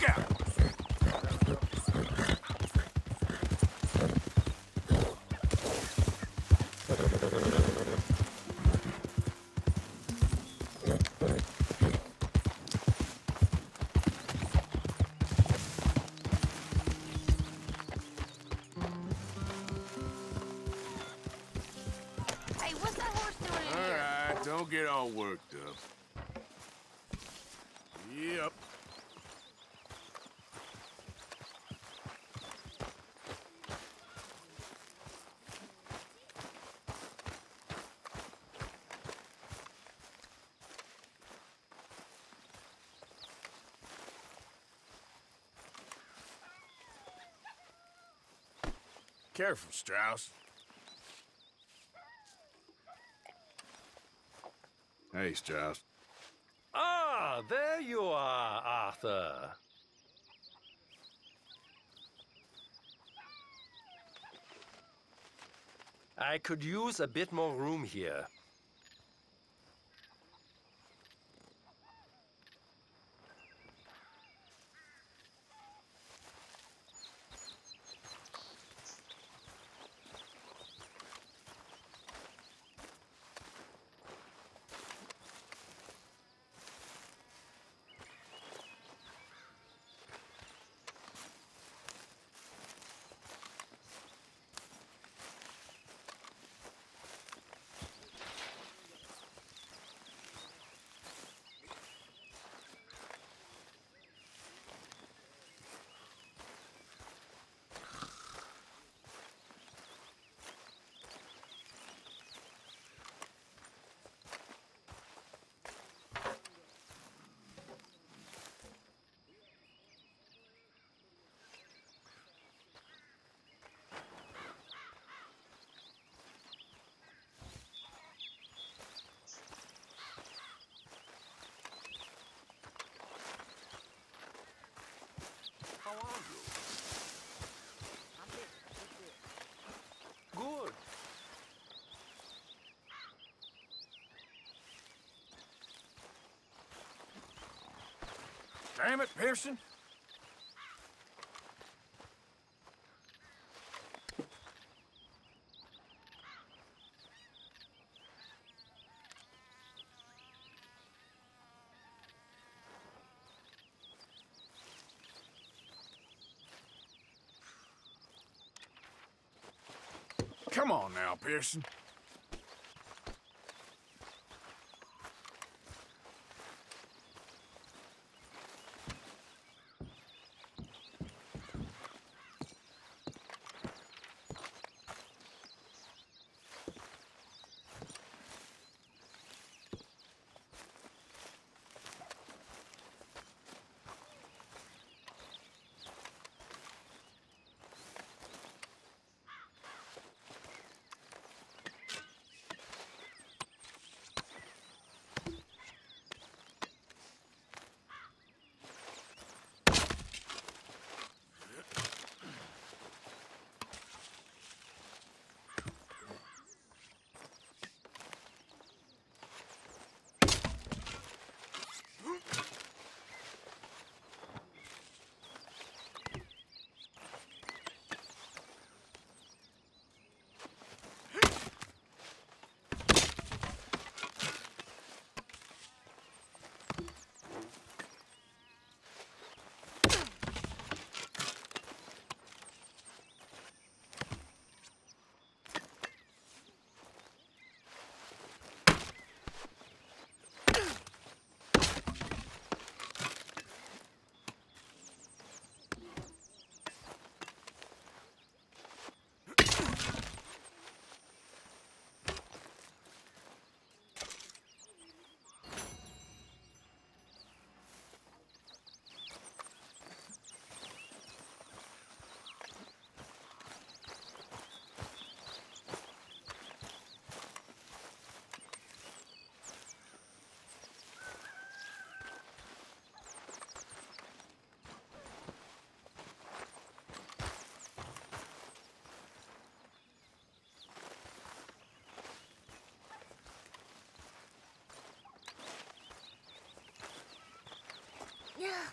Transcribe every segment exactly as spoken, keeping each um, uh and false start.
out! Hey, what's that horse doing in All here? right, don't get all worked up. Yep. Careful, Strauss. Hey, Strauss. Ah, there you are, Arthur. I could use a bit more room here. How are you? Good. Damn it, Pearson. Come on now, Pearson.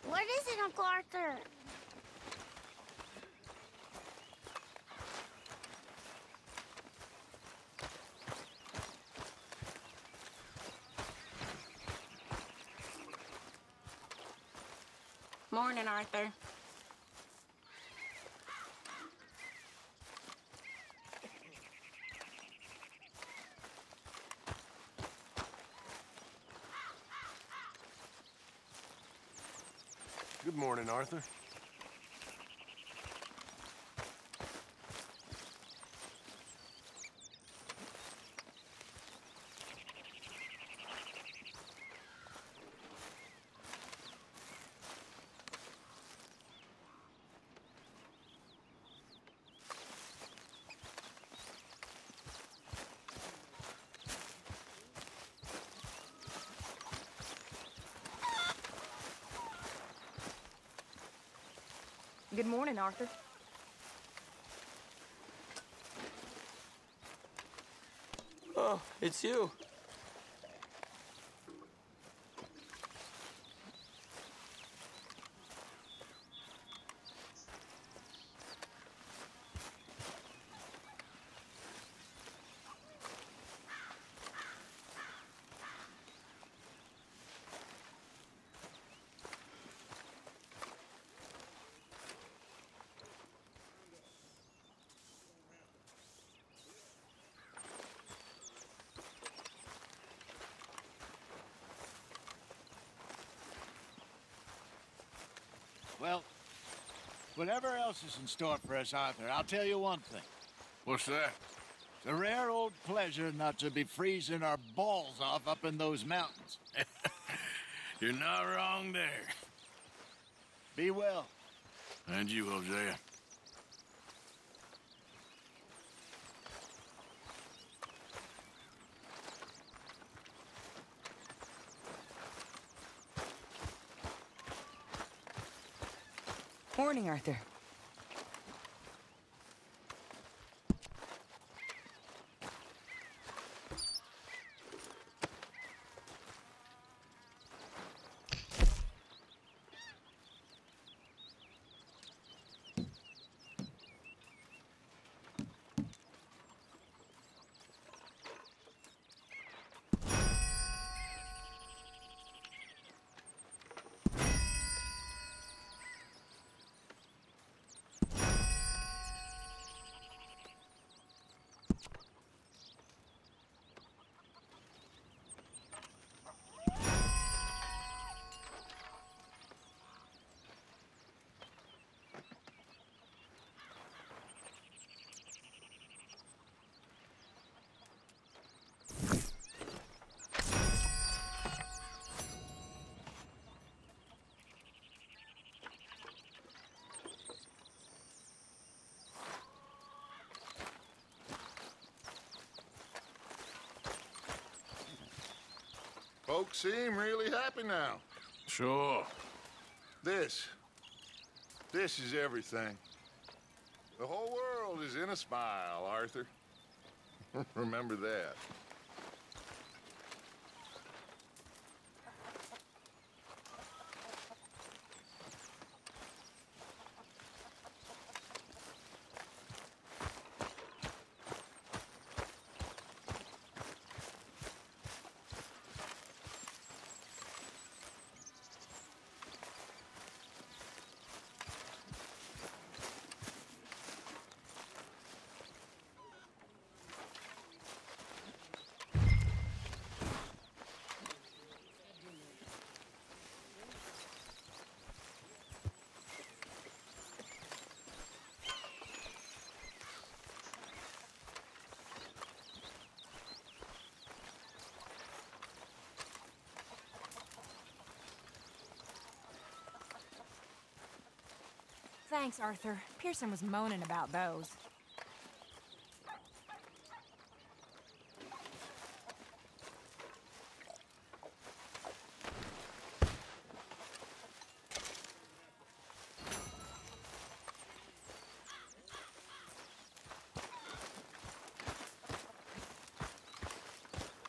What is it, Uncle Arthur? Morning, Arthur. Good morning, Arthur. Good morning, Arthur. Oh, it's you. Well, whatever else is in store for us, Arthur, I'll tell you one thing. What's that? It's a rare old pleasure not to be freezing our balls off up in those mountains. You're not wrong there. Be well. And you, Hosea. Morning, Arthur. Folks seem really happy now. Sure. This, this is everything. The whole world is in a smile, Arthur. Remember that. Thanks, Arthur. Pearson was moaning about those.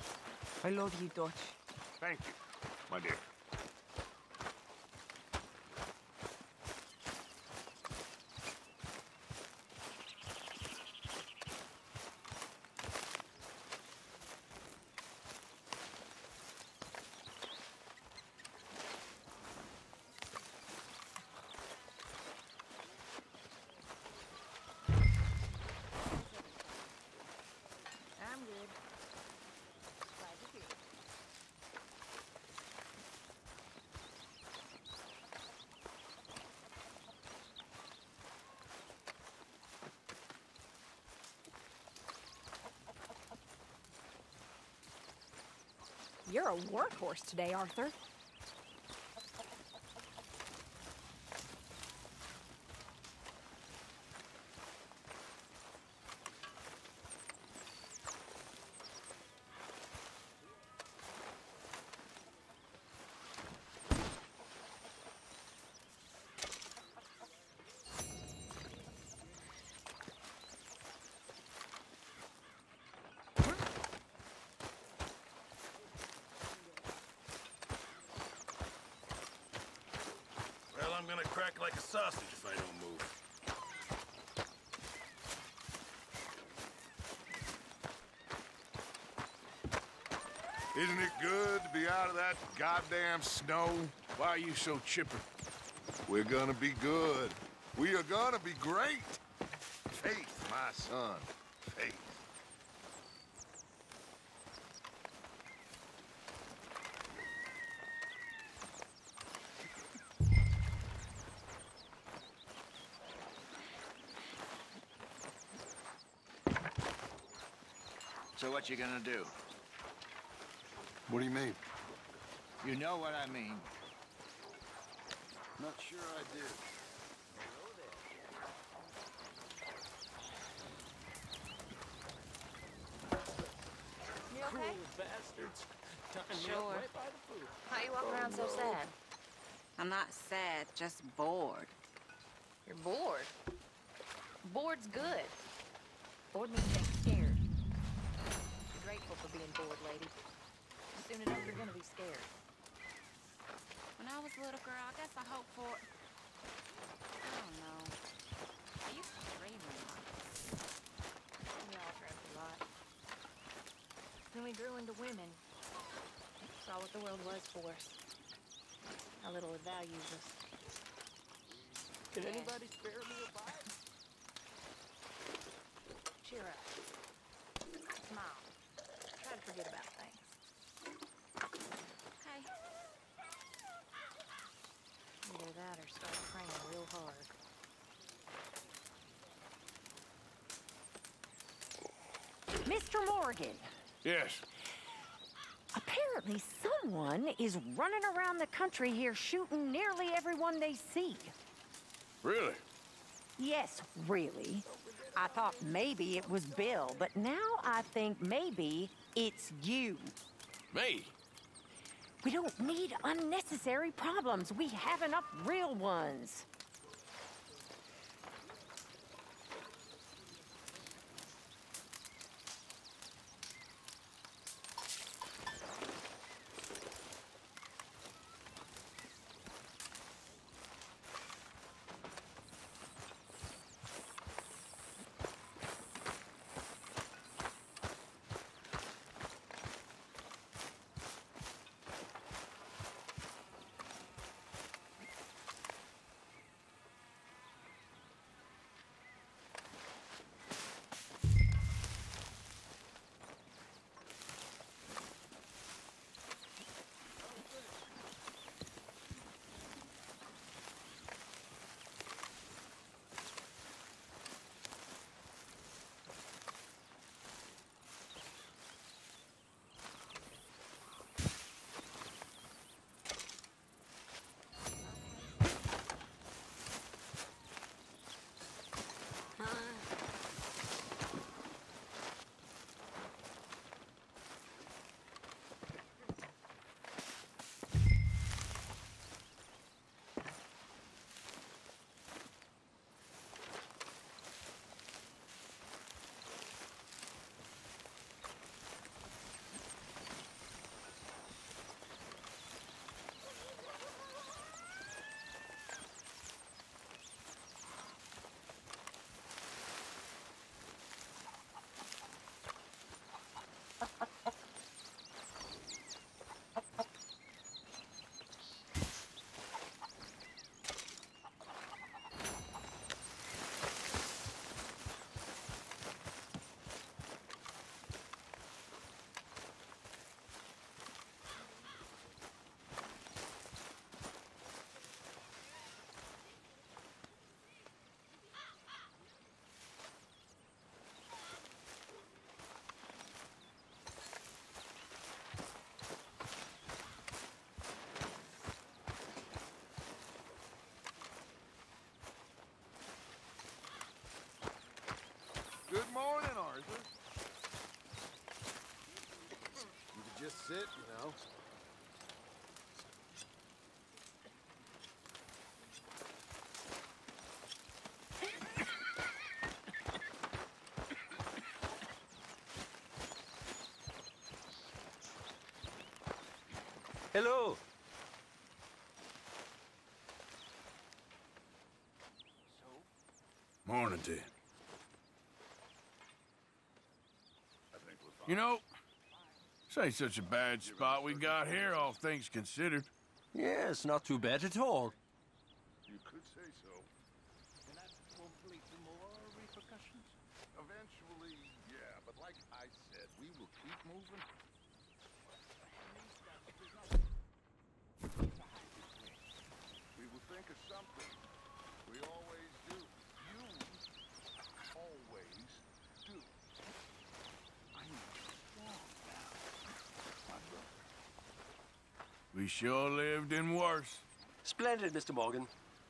I love you, Dutch. Thank you, my dear. You're a workhorse today, Arthur. Well, I'm gonna crack like a sausage if I don't move. Isn't it good to be out of that goddamn snow? Why are you so chipper? We're gonna be good. We are gonna be great. Faith, my son. Faith. So what you gonna do? What do you mean? You know what I mean. Not sure I do. You okay? Bastards. Tying me Sure. up right by the food. Why you walk around so sad? I'm not sad, just bored. You're bored? Bored's good. Bored means they're scared. Be grateful for being bored, lady. Soon enough, you're gonna be scared. When I was a little girl, I guess I hoped for... I don't know. I used to dream a lot. We all dreamt a lot. Then we grew into women. Saw what the world was for us. How little it values us. Can anybody spare me a bite? Cheer up. Smile. Try to forget about things. Okay. Either that or start praying real hard. Mister Morgan, Yes. apparently someone is running around the country here shooting nearly everyone they see. Really? Yes, really. I thought maybe it was Bill, but now I think maybe it's you. Me? We don't need unnecessary problems. We have enough real ones. it, you know. Hello. Morning to you. You know, this ain't such a bad spot we got here, all things considered. Yes, not too bad at all. You could say so. And that won't lead to more repercussions? Eventually, yeah, but like I said, we will keep moving. We will think of something. We always do. You always do. I need you strong now, my brother. We sure lived in worse. Splendid, Mister Morgan.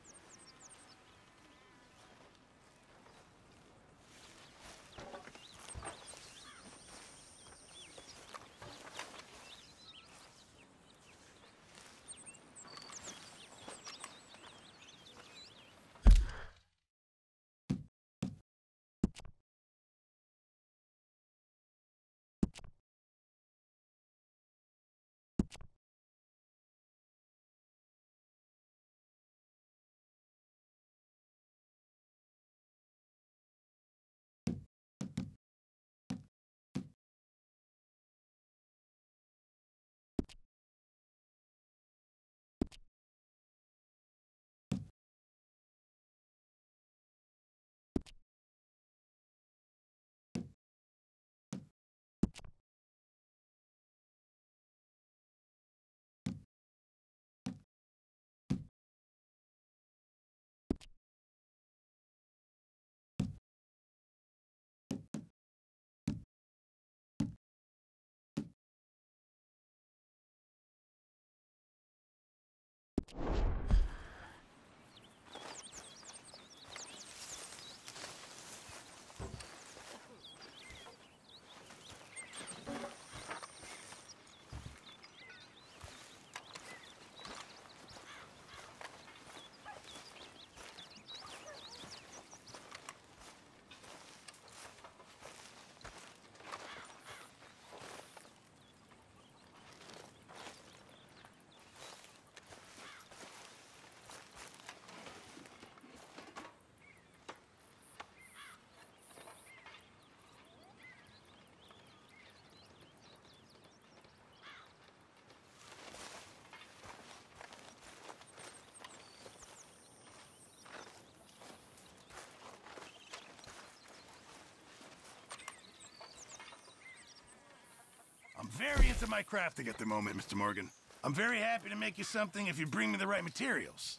I'm very into my crafting at the moment, Mister Morgan. I'm very happy to make you something if you bring me the right materials.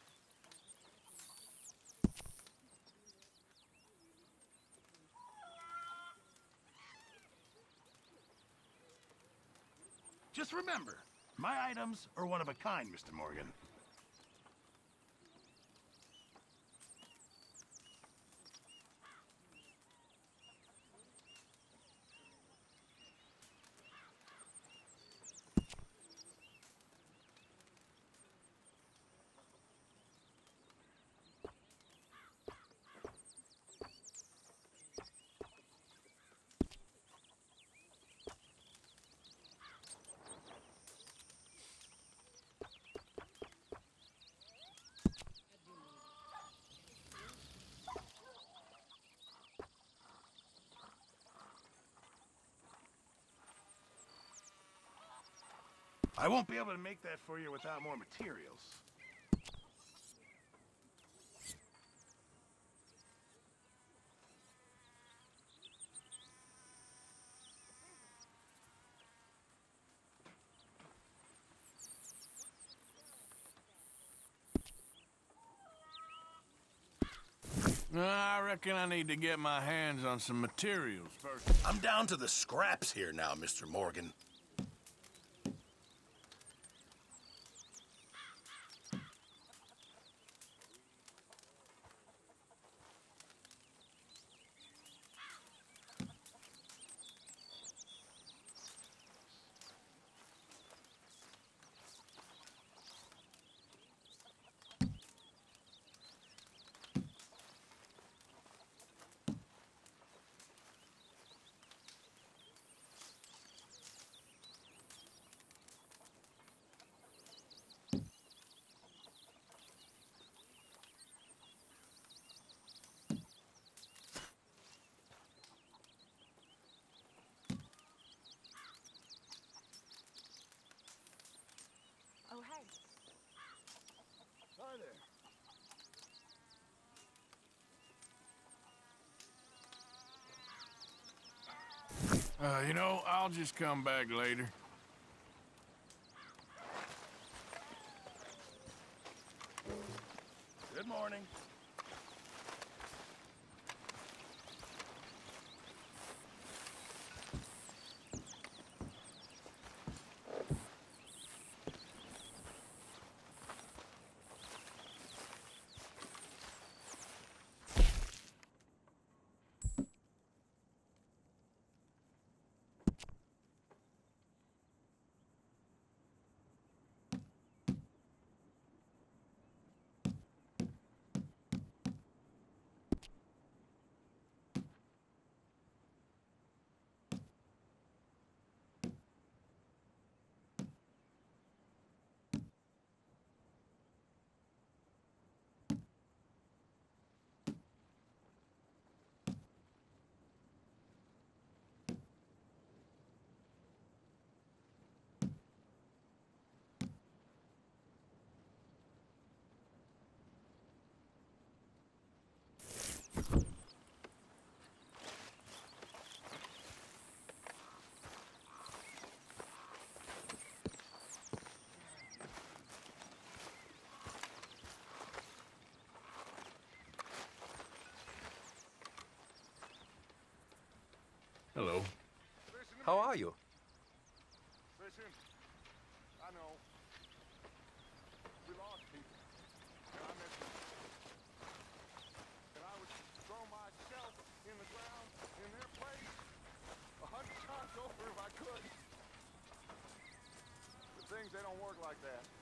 Just remember, my items are one of a kind, Mister Morgan. I won't be able to make that for you without more materials. I reckon I need to get my hands on some materials first. I'm down to the scraps here now, Mister Morgan. Uh, you know, I'll just come back later. Good morning. Hello. Listen to How me. are you? Listen, I know. We lost people. And I miss them. And I would throw myself in the ground in their place a hundred times over if I could. But things, they don't work like that.